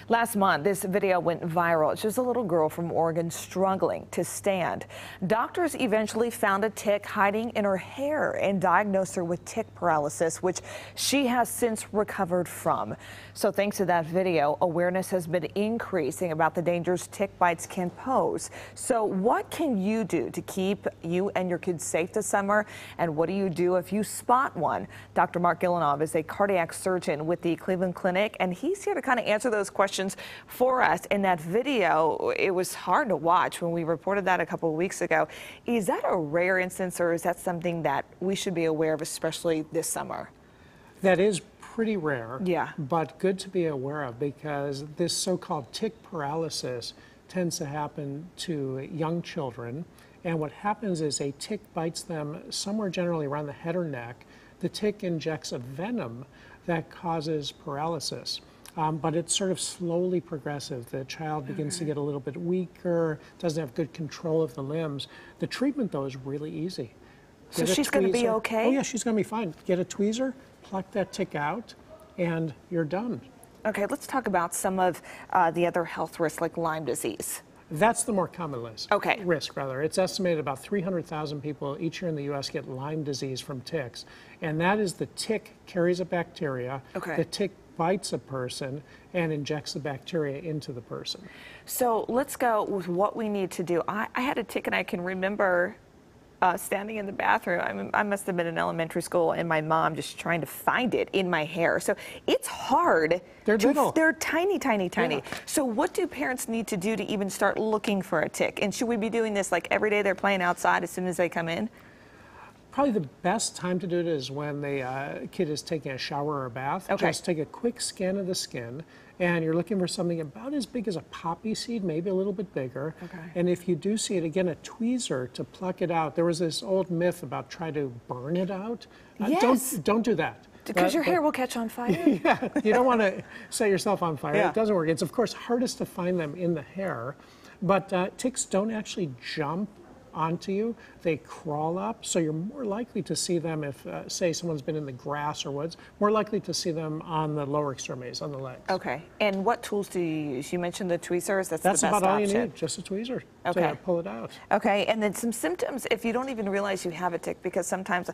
Last month, this video went viral. It's just a little girl from Oregon struggling to stand. Doctors eventually found a tick hiding in her hair and diagnosed her with tick paralysis, which she has since recovered from. So thanks to that video, awareness has been increasing about the dangers tick bites can pose. So what can you do to keep you and your kids safe this summer? And what do you do if you spot one? Dr. Mark Gilanov is a cardiac surgeon with the Cleveland Clinic, and he's here to kind of answer those questions for us. In that video, it was hard to watch when we reported that a couple of weeks ago. Is that a rare instance, or is that something that we should be aware of, especially this summer? That is pretty rare, yeah, but good to be aware of, because this so-called tick paralysis tends to happen to young children. And what happens is a tick bites them somewhere generally around the head or neck. The tick injects a venom that causes paralysis. But it's sort of slowly progressive. The child begins to get a little bit weaker, doesn't have good control of the limbs. The treatment, though, is really easy. So she's going to be okay? Oh, yeah, she's going to be fine. Get a tweezer, pluck that tick out, and you're done. Okay, let's talk about some of the other health risks, like Lyme disease. That's the more common risk. Okay. It's estimated about 300,000 people each year in the U.S. get Lyme disease from ticks. And that is the tick carries a bacteria. Okay. The tick bites a person and injects the bacteria into the person. So let's go with what we need to do. I had a tick, and I can remember standing in the bathroom. I must have been in elementary school, and my mom just trying to find it in my hair. So it's hard. They're little. They're tiny, tiny, tiny. Yeah. So what do parents need to do to even start looking for a tick? And should we be doing this like every day they're playing outside as soon as they come in? Probably the best time to do it is when the kid is taking a shower or a bath. Okay. Just take a quick scan of the skin, and you're looking for something about as big as a poppy seed, maybe a little bit bigger. Okay. And if you do see it, again, a tweezer to pluck it out. There was this old myth about trying to burn it out. Yes. Don't do that. Because your hair will catch on fire? Yeah, you don't want to set yourself on fire. Yeah. It doesn't work. It's, of course, hardest to find them in the hair, but ticks don't actually jump onto you. They crawl up, so you're more likely to see them if, say, someone's been in the grass or woods, more likely to see them on the lower extremities, on the legs. Okay. And what tools do you use? You mentioned the tweezers. That's the best about all option. you need, just a tweezer Okay. to pull it out. Okay, and then some symptoms if you don't even realize you have a tick, because sometimes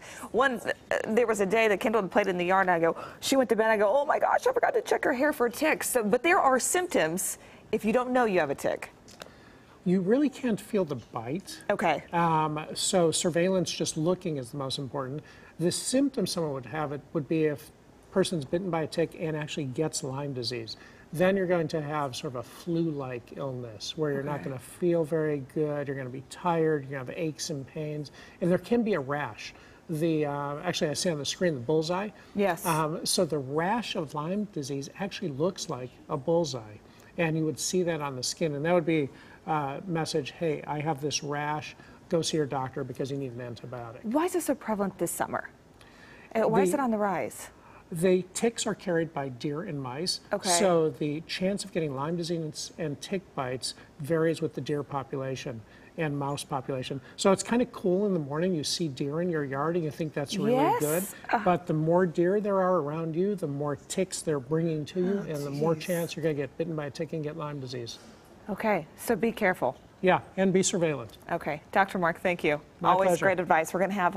there was a day that Kendall had played in the yard, and I go, she went to bed, I go, oh my gosh, I forgot to check her hair for ticks. So, but there are symptoms if you don't know you have a tick. You really can't feel the bite. Okay. So surveillance, just looking, is the most important. The symptom someone would have it would be if a person's bitten by a tick and actually gets Lyme disease. Then you're going to have sort of a flu-like illness where you're not going to feel very good, you're going to be tired, you're going to have aches and pains, and there can be a rash. Actually, I see on the screen the bullseye. Yes. So the rash of Lyme disease actually looks like a bullseye, and you would see that on the skin, and that would be message, hey, I have this rash, go see your doctor because you need an antibiotic. Why is this so prevalent this summer? Why is it on the rise? The ticks are carried by deer and mice. Okay. So the chance of getting Lyme disease and tick bites varies with the deer population and mouse population. So it's kind of cool in the morning, you see deer in your yard and you think that's really good. But the more deer there are around you, the more ticks they're bringing to you, and the more chance you're going to get bitten by a tick and get Lyme disease. Okay, so be careful. Yeah, and be surveillance. Okay, Dr. Mark, thank you. My Always pleasure. great advice. We're going to have